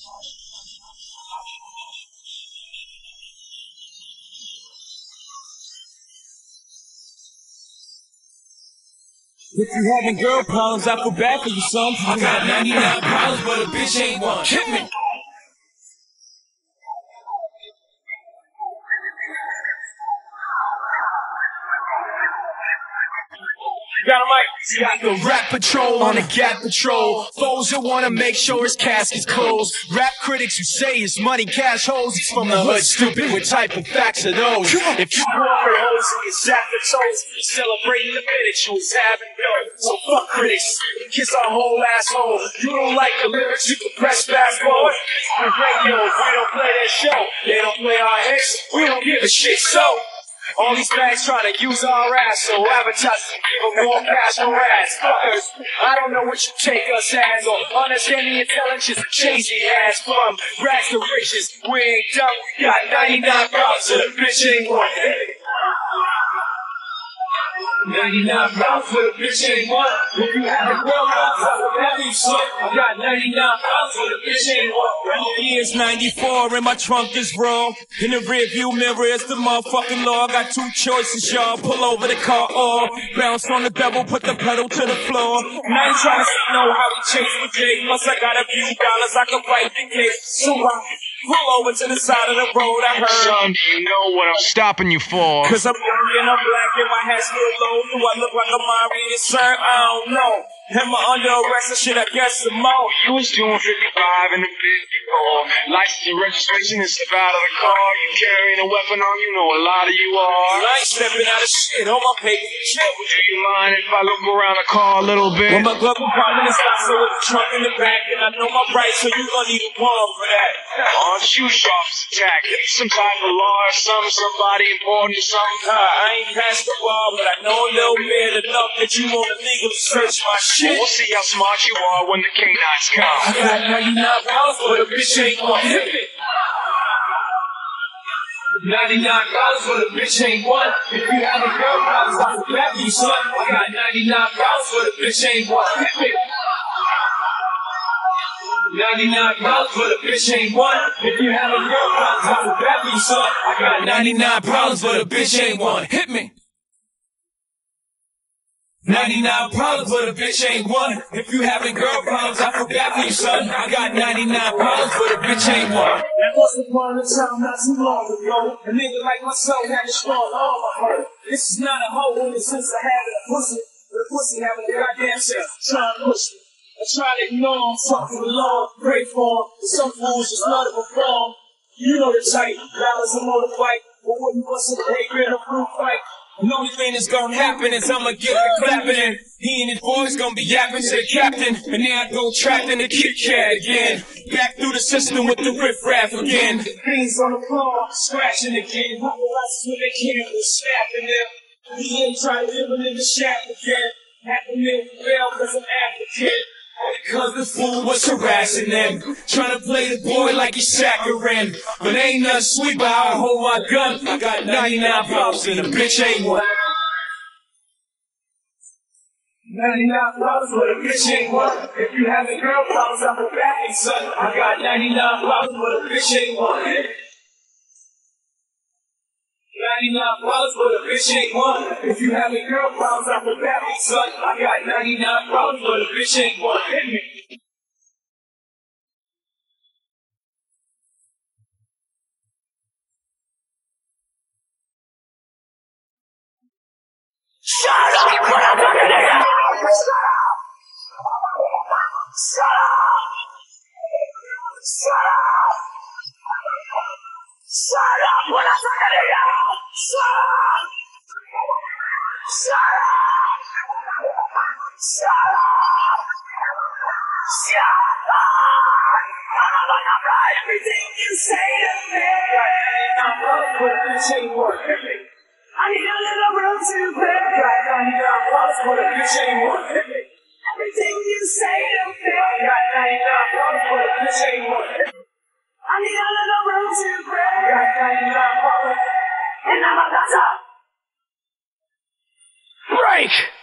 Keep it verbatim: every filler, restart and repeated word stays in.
If you having girl problems, I feel bad for you, son. I got ninety-nine problems, but a bitch ain't one. Hit me. Got a mic. Got the rap patrol on the Gap Patrol. Foes who wanna make sure his casket's closed. Rap critics who say his money cash holes. He's from the hood, stupid. What type of facts are those? If you grew up with hoes and get sacked for toes, you're celebrating the minute you was having dough. So fuck critics, kiss our whole asshole. You don't like the lyrics, you can press fast forward. On radio, we don't play that show. They don't play our hits, we don't give a shit. So all these fans try to use our ass, so advertise and give them more cash or ass. Fuckers, I don't know what you take us as, or understand the intelligence of chasing ass from rags to riches. We ain't done, we got ninety-nine problems, so the bitch ain't one. ninety-nine problems, but a bitch ain't one. If you have a girl, I'll have you son. I got ninety-nine problems, but a bitch ain't one. The year's ninety-four and my trunk is raw. In the rear view mirror is the motherfucking law. I got two choices, y'all. Pull over the car or bounce on the bevel, put the pedal to the floor. And I ain't trying to know how we chase the J. Plus I got a few dollars, I can fight the case. So I pull over to the side of the road. I heard, son, do you know what I'm stopping you for? Cause I'm young and I'm black and my hat's still low. Do I look like a mind reading, sir? I don't know. Am I under arrest or shit? I guess some more. You was doing fifty-five in the fifty-four. License and registration and step out of the car. You carrying a weapon on, you know a lot of you are. I ain't stepping out of shit on my paper. Shit. Do you mind if I look around the car a little bit? Well, my glove compartment is not so with the trunk in the back, and I know my rights, so you gonna need a warrant for that. Aren't you sharp as attack? Some type of law or some somebody important or something? Uh, I ain't past the bar, but I know a little bit enough that you wanna legally search my shit. We'll see how smart you are when the canines come. I got ninety-nine pounds, but a bitch ain't one. Hit me. ninety-nine dollars, but a bitch ain't one. If you have a girl problems, I will back you, son. I got ninety-nine dollars, but a bitch ain't one. Hit me. ninety-nine dollars, but a bitch ain't one. If you have a girl problems, I will back you, son. I got ninety-nine problems, but a bitch ain't one. Hit me. ninety-nine problems, but a bitch ain't one. If you having girl problems, I feel bad for you, son. I got ninety-nine problems, but a bitch ain't one. That was upon a time not too long ago. A nigga like myself had a strong arm, I heard. This is not a hoe in the sense of having a pussy, but a pussy having a goddamn self trying to push me. I try to ignore him, fuck him along, pray for him. Some fools just love to perform. You know the type, dollars a motorbike, but wouldn't bust a paper in a fruit fight. The only thing that's gonna happen is I'ma get the clapping and he and his boys gonna be yapping to the captain. And then I go trapped in the Kit Kat again. Back through the system with the riff-raff again. Things on the floor, scratching again. Paparazzi with their cameras snapping them. He ain't trying to live in the shack again. Half a million bail cause I'm African. Because the fool was harassing them, trying to play the boy like he's saccharine. But ain't nothing sweet but how I hold my gun. I got ninety-nine problems and a bitch ain't one. ninety-nine problems but a bitch ain't one. If you having girl problems, I'm a bad son. I got ninety-nine problems but a bitch ain't one. ninety-nine problems, but a bitch ain't one. If you having girl problems, I'm a bad son. I got ninety-nine problems, but a bitch ain't one. Hit me. Shut up! What I'm gonna do? Shut up! Shut up! Shut up! Shut up! What I'm gonna do? Shut up! Shut up! Shut up! Shut up! I'm gonna write everything you say to me. I'm up for the bitch ain't one. I need a little room to play. Got ninety-nine dollars for the bitch ain't one. Everything you say to me. Got ninety-nine dollars for the bitch ain't one. I need a little room to play. Got ninety-nine dollars and I'm about to break.